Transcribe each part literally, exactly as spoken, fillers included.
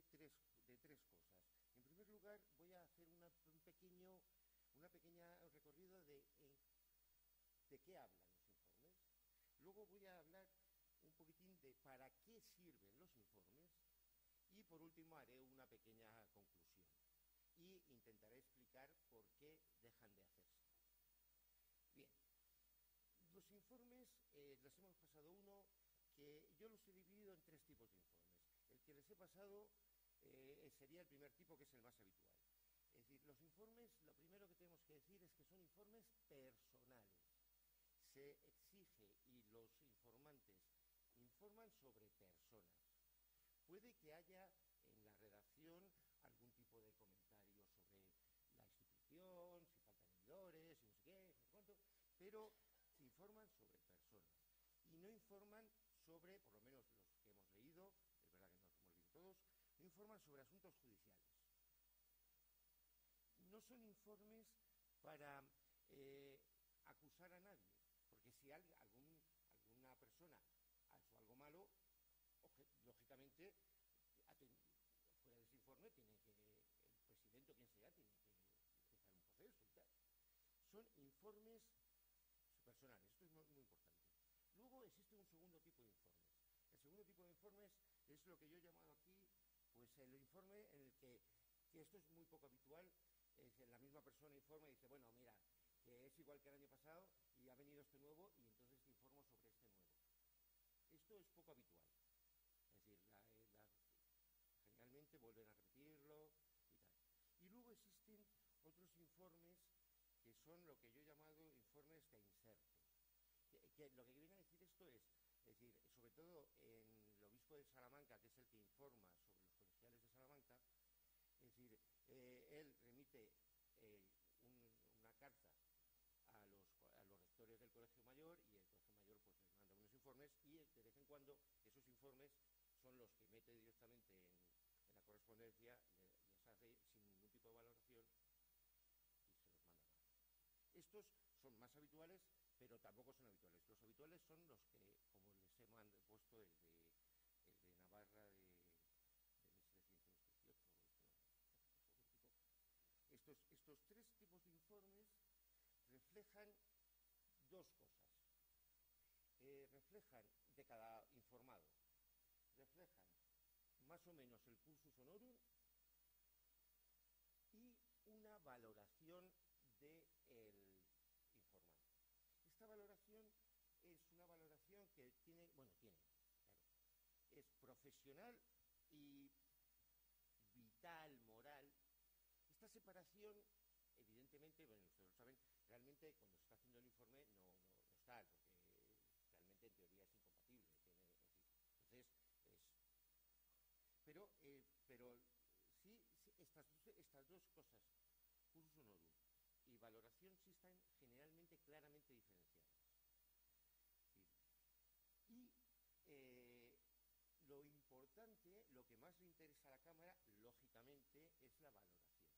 tres, de tres cosas. En primer lugar, voy a hacer una, un pequeño, una pequeña recorrido de, eh, de qué hablan los informes. Luego voy a hablar un poquitín de para qué sirven los informes y por último haré una pequeña conclusión y intentaré explicar por qué dejan de hacerse. Bien, los informes eh, les hemos pasado uno que yo los he dividido en tres tipos de informes. El que les he pasado eh, sería el primer tipo, que es el más habitual. Es decir, los informes, lo primero que tenemos que decir es que son informes personales. Se exige y los informantes informan sobre personas. Puede que haya en la redacción algún tipo de comentario sobre la institución, si faltan leidores, si no sé qué, no sé cuánto, pero informan sobre personas y no informan sobre, por lo menos los que hemos leído, es verdad que no los hemos leído todos, no informan sobre asuntos judiciales. No son informes para eh, acusar a nadie, porque si alguien, algún, alguna persona ha hecho algo malo, lógicamente, fuera de ese informe, tiene que, el presidente o quien sea, tiene que empezar un proceso y tal. Son informes personales, esto es muy, muy importante. Luego existe un segundo tipo de informes. El segundo tipo de informes es lo que yo he llamado aquí, pues el informe en el que, que esto es muy poco habitual, es que la misma persona informa y dice, bueno, mira, que es igual que el año pasado y ha venido este nuevo y entonces te informo sobre este nuevo. Esto es poco habitual. Es decir, la, la, generalmente vuelven a repetirlo y tal. Y luego existen otros informes que son lo que yo he llamado informes de insertos. Que, que lo que viene a decir esto es, es decir, sobre todo en el obispo de Salamanca, que es el que informa sobre los colegiales de Salamanca, es decir, eh, él remite eh, un, una carta a los, a los rectores del Colegio Mayor y el Colegio Mayor pues les manda unos informes y de vez en cuando esos informes son los que mete directamente en, en la correspondencia, les hace sin ningún tipo de valoración y se los manda a Navarra. Estos son más habituales, pero tampoco son habituales. Los habituales son los que, como les he puesto, el de, el de Navarra de, de mil setecientos dieciocho. No, estos, estos tres tipos de informes reflejan dos cosas. Eh, reflejan de cada informado, reflejan más o menos el cursus honorum y una valoración del informante. Esta valoración es una valoración que tiene, bueno, tiene, claro, es profesional y vital, moral. Esta separación, evidentemente, bueno, ustedes lo saben, realmente cuando se está haciendo el informe no, no, no está, porque realmente en teoría es incompatible. Tiene, es decir, entonces, es... Pero, eh, pero sí, sí estas, estas dos cosas, cursus honorum y valoración, sí están generalmente claramente diferenciadas. Sí. Y eh, lo importante, lo que más le interesa a la Cámara, lógicamente, es la valoración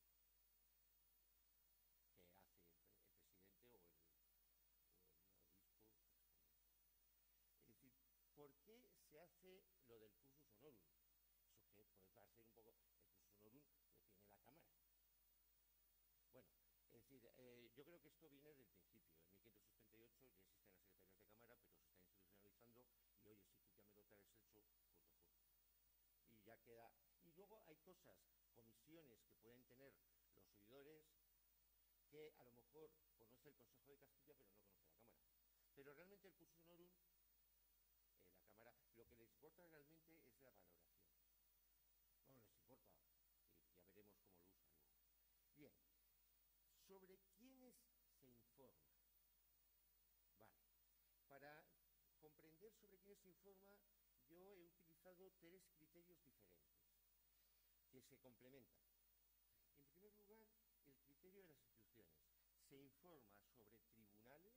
que hace el, el presidente o el, o el obispo. Es decir, ¿por qué se hace lo del cursus honorum? Eso que puede parecer un poco, el cursus honorum lo tiene la Cámara. Bueno, es decir, eh, yo creo que esto viene del principio. En mil quinientos setenta y ocho ya existen las secretarías de Cámara, pero se está institucionalizando y oye, si tú ya me lo traes hecho, pues mejor. Y ya queda. Y luego hay cosas, comisiones que pueden tener los oidores que a lo mejor conoce el Consejo de Castilla, pero no conoce la Cámara. Pero realmente el cursus honorum, eh, la Cámara, lo que les importa realmente es la valoración. No les importa, sí, ya veremos cómo lo usan luego. Bien, ¿sobre quiénes se informa? Vale, para comprender sobre quiénes se informa, yo he utilizado tres criterios diferentes que se complementan. En primer lugar, el criterio de las instituciones. Se informa sobre tribunales,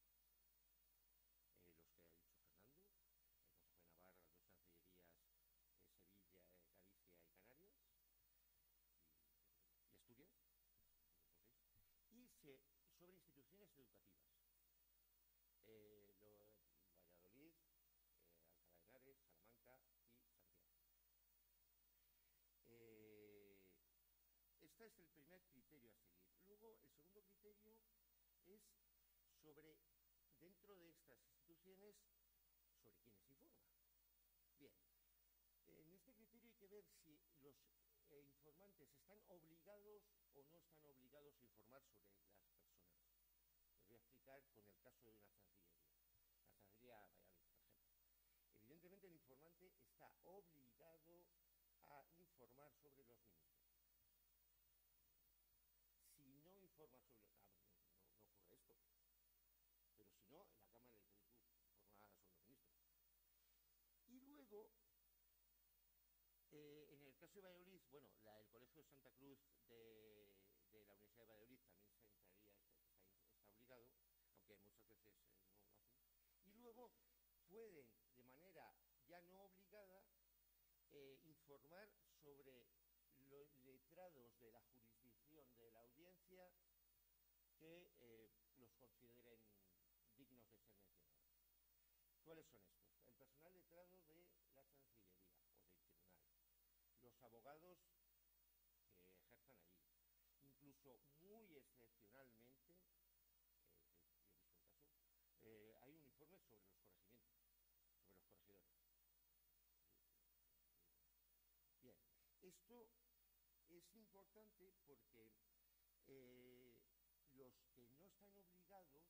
eh, los que ha dicho Fernando, el Consejo de Navarra, las dos cancillerías, eh, Sevilla, eh, Galicia y Canarias, y, y Asturias, y se, sobre instituciones educativas. Eh, lo, Valladolid, eh, Alcalá de Henares, Salamanca y Santiago. es el primer criterio a seguir. Luego, el segundo criterio es sobre, dentro de estas instituciones, sobre quiénes informan. Bien, en este criterio hay que ver si los eh, informantes están obligados o no están obligados a informar sobre las personas. Les voy a explicar con el caso de una chancillería. La Chancillería Valladolid, por ejemplo. Evidentemente el informante está obligado a informar sobre los ministros. Si no informa sobre los... Ah, no, no, no ocurre esto. Pero si no, en la Cámara le dice, tú, informa sobre los ministros. Y luego, eh, en el caso de Valladolid, bueno, la, el Colegio de Santa Cruz de, de la Universidad de Valladolid también se entraría, está, está, está obligado, aunque muchas veces eh, no lo hacen. Y luego pueden, de manera ya no obligada, eh, informar sobre los letrados de la jurisdicción de la audiencia que eh, los consideren dignos de ser mencionados. ¿Cuáles son estos? El personal letrado de la Chancillería o del Tribunal, los abogados que ejerzan allí, incluso muy excepcionalmente, eh, que yo he visto un caso, eh, hay un informe sobre los corregimientos, sobre los corregidores. Bien, esto es importante porque eh, los que no están obligados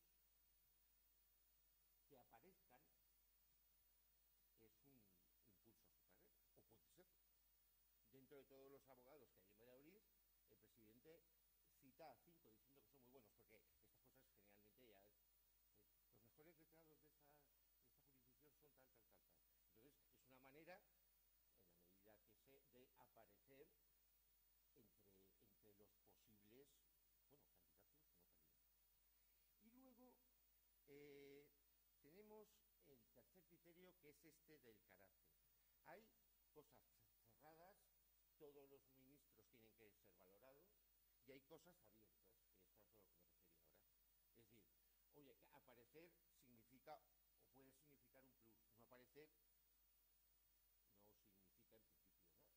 que aparezcan es un impulso a su carrera, o puede ser. Dentro de todos los abogados que hay en Valladolid, el presidente cita a cinco diciendo que son muy buenos, porque estas cosas generalmente ya es, eh, los mejores letrados de esta, de esta jurisdicción son tal, tal, tal, tal. Entonces, es una manera, en la medida que sé, de aparecer entre, entre los posibles, bueno, candidatos o no candidatos. Y luego eh, tenemos el tercer criterio, que es este del carácter. Hay cosas cerradas, todos los ministros tienen que ser valorados, y hay cosas abiertas, que esto es a lo que me refería ahora. Es decir, oye, aparecer significa, o puede significar un plus, no aparecer no significa en principio nada.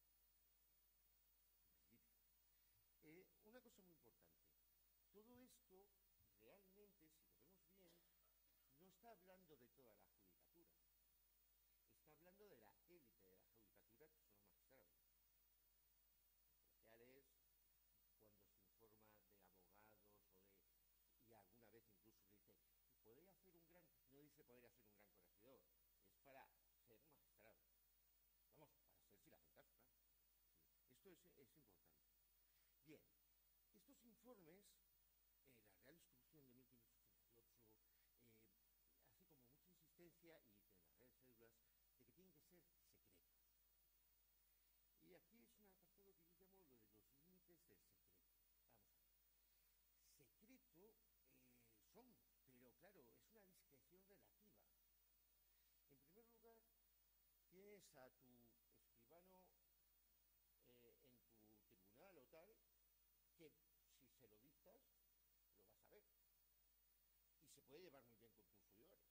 En principio. Eh, una cosa muy importante, todo esto realmente, si lo vemos bien, no está hablando de toda la judicatura, está hablando de la élite de la judicatura, que son los magistrados, los colegiales, cuando se informa de abogados o de, y alguna vez incluso se dice, podría hacer un gran, no dice podría hacer un gran corregidor, es para ser magistrado, vamos, para ser si le hacen caso, claro. Sí, esto es, es importante. Bien, estos informes, eh, la Real Instrucción de mil quinientos ochenta y ocho, eh, hace como mucha insistencia, y en las redes cédulas, de que tienen que ser secretos. Y aquí es un apartado que yo llamo lo de los límites del secreto. Vamos a ver. Secreto eh, son, pero claro, es una discreción relativa. En primer lugar, tienes a tu escribano eh, en tu tribunal o tal, que si se lo dictas, lo vas a ver. Y se puede llevar muy bien con tus oidores.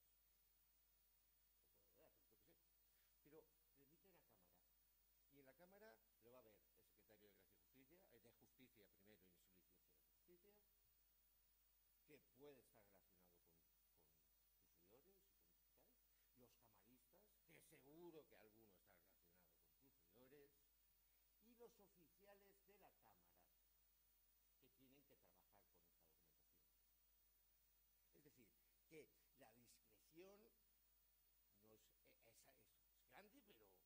Se puede ver, yo qué sé. Pero le emiten a cámara. Y en la Cámara lo va a ver el secretario de Gracia y Justicia, el de Justicia primero y en su dieciocho de Justicia, que puede estar relacionado con, con tus oidores y con tal, los camaristas, que seguro que alguno está relacionado con tus oidores, y los oficiales de la Cámara, que tienen que trabajar con esta documentación. Es decir, que la discreción no es, es, es, es grande, pero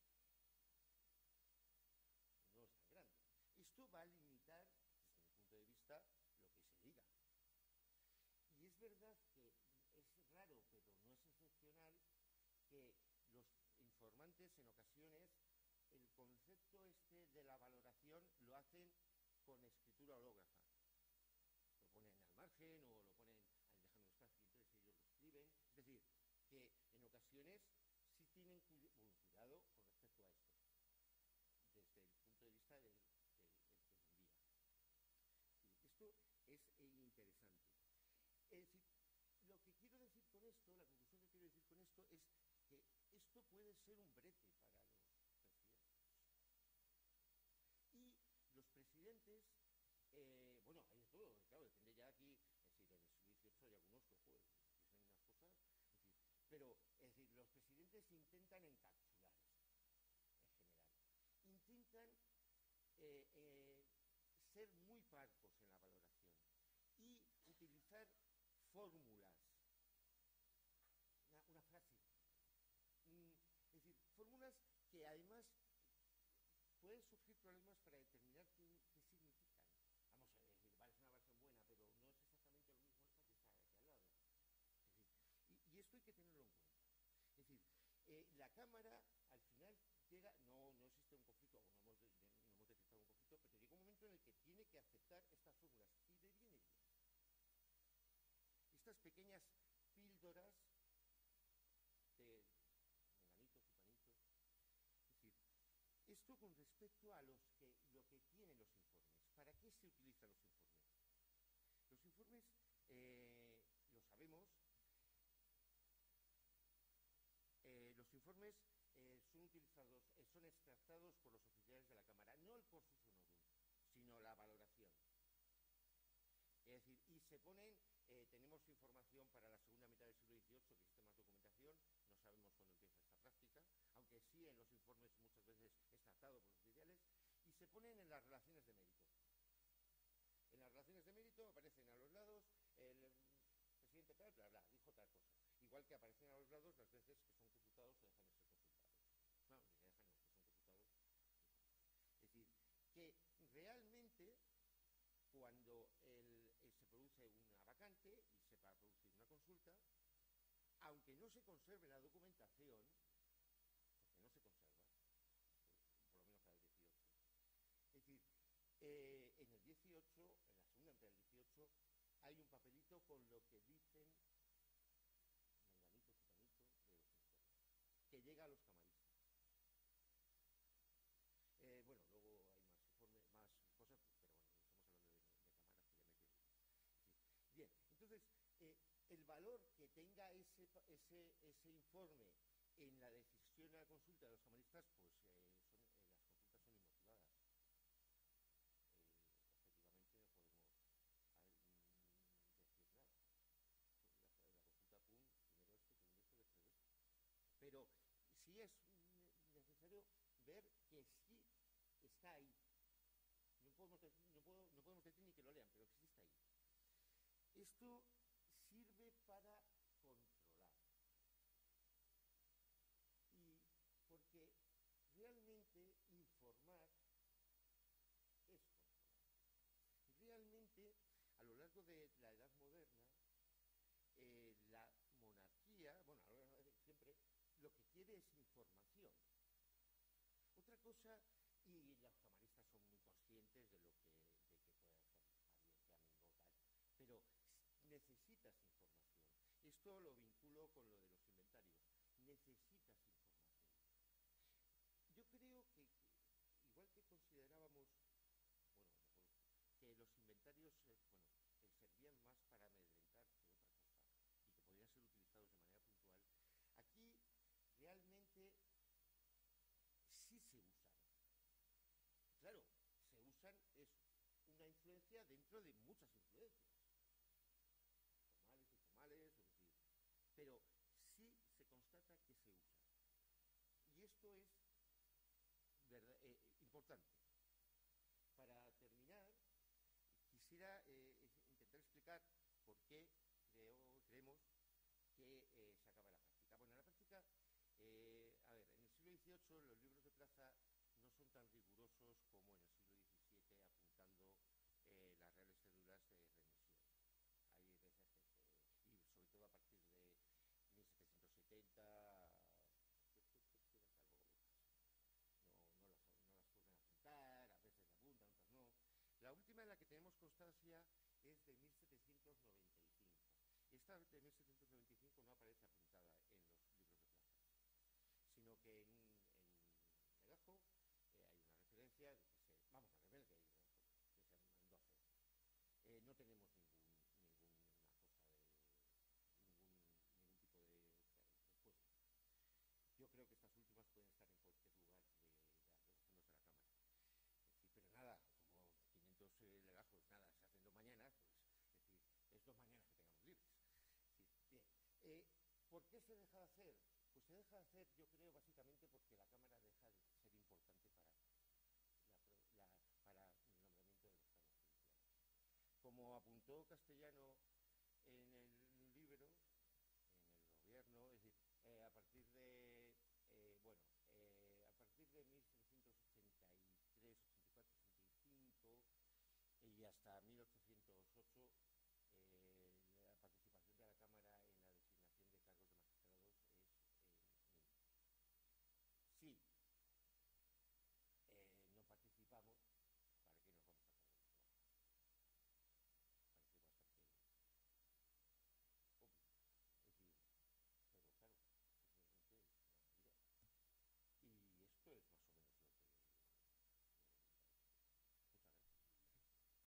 no es tan grande. Esto va a limitar, desde mi punto de vista, lo que se diga. Y es verdad que es raro, pero no es excepcional, que los informantes en ocasiones el concepto este de la valoración lo hacen con escritura hológrafa. Lo ponen al margen o lo ponen dejando espacio, entonces ellos lo escriben. Es decir, que en ocasiones sí tienen cu bueno, cuidado con respecto a esto, desde el punto de vista del, del, del que lo envía. Esto es eh, interesante. Es decir, lo que quiero decir con esto, la conclusión que quiero decir con esto es que esto puede ser un brete para los presidentes. Y los presidentes Eh, bueno, hay de todo, claro, depende ya aquí, es decir, en el siglo dieciocho hay algunos que, joder, dicen unas cosas, es decir, pero, es decir, los presidentes intentan encapsular esto, en general. Intentan eh, eh, ser muy parcos en la valoración y utilizar fórmulas, una, una frase, mm, es decir, fórmulas que además pueden surgir problemas para determinar qué, qué significan. Vamos a decir, vale, es una versión buena, pero no es exactamente lo mismo esta que está aquí al lado. Es decir, y, y esto hay que tenerlo en cuenta. Es decir, eh, la Cámara al final llega, no, no existe un conflicto, o no hemos, de, de, no hemos detectado un conflicto, pero llega un momento en el que tiene que aceptar estas fórmulas y le viene bien. Estas pequeñas píldoras de menganitos y panitos, es decir, esto con respecto a los que, lo que tienen los informes. ¿Para qué se utilizan los informes? Los informes, eh, lo sabemos, eh, los informes eh, son utilizados, eh, son extractados por los oficiales de la Cámara, no el cursus honorum, sino la valoración. Es decir, y se ponen, eh, tenemos información para la segunda mitad del siglo dieciocho, que existe más documentación, no sabemos cuándo empieza esta práctica, aunque sí en los informes muchas veces es tratado por los oficiales, y se ponen en las relaciones de mérito. En las relaciones de mérito aparecen a los lados el presidente tal, bla, bla, dijo tal cosa. Igual que aparecen a los lados las veces que son consultados o dejan de ser consultados. No, que dejan los que son consultados. Es decir, que realmente cuando el, eh, se produce una vacante y se va a producir una consulta, aunque no se conserve la documentación, porque no se conserva, pues, por lo menos para el dieciocho, es decir, eh, en el dieciocho, en la segunda mitad del dieciocho, hay un papelito con lo que dicen menganito, futanito de los informes, que llega a los camaristas. Eh, bueno, luego hay más informes, más cosas, pero bueno, estamos hablando de, de cámaras que ya me pierdo. Sí. Bien, entonces, eh, el valor que tenga ese, ese, ese informe en la decisión de la consulta de los camaristas, pues eh, son, eh, las consultas son inmotivadas. Eh, objetivamente no podemos a, mm, decir nada. La, la consulta, pum, primero esto, segundo esto, tercero esto. Pero sí es necesario ver que sí está ahí. No podemos, decir, no, puedo, no podemos decir ni que lo lean, pero que sí está ahí. Esto sirve para controlar. Y porque realmente informar es controlar. Realmente, a lo largo de la Edad Moderna, eh, la monarquía, bueno, siempre lo que quiere es información. Otra cosa, y los camaristas son muy conscientes de lo que, de que puede hacer pariente, amigo, tal, pero necesitas información. Esto lo vinculo con lo de los inventarios. Necesitas información. Yo creo que, que igual que considerábamos, bueno, que los inventarios, eh, bueno, eh, servían más para amedrentar que otra cosa y que podían ser utilizados de manera puntual, aquí realmente sí se usan. Claro, se usan, es una influencia dentro de muchas influencias, formales, informales, es decir, pero sí se constata que se usan. Y esto es verdad, eh, importante. Para terminar, quisiera eh, intentar explicar por qué creo, creemos que eh, se acaba la práctica. Bueno, en la práctica, eh, a ver, en el siglo dieciocho los libros de plaza no son tan rigurosos como en el siglo diecisiete, apuntando eh, las reales cédulas de remisión. Hay veces que se, y sobre todo a partir de mil setecientos setenta, hasta luego, no, no, las, no las suelen apuntar, a veces apuntan, otras no. La última en la que tenemos constancia es de mil setecientos noventa y cinco. Esta de mil setecientos noventa y cinco no aparece apuntada en los libros de plazas, sino que en, en legajo eh, hay una referencia de que se, vamos a ver que, que se mandó a hacer. Eh, no tenemos ningún, ninguna cosa de ningún, ningún tipo de, de puesto. Yo creo que estas últimas pueden estar en cualquier lugar de, de, de los fondos de la Cámara. Es decir, pero nada, como quinientos eh, legajos qué se deja de hacer? Pues se deja de hacer, yo creo, básicamente porque la Cámara deja de ser importante para, la, la, para el nombramiento de los planos judiciales. Como apuntó Castellano en el libro, en el gobierno, es decir, eh, a partir de, eh, bueno, eh, a partir de mil setecientos ochenta y tres, ochenta y cuatro, ochenta y cinco y hasta mil ochocientos ocho,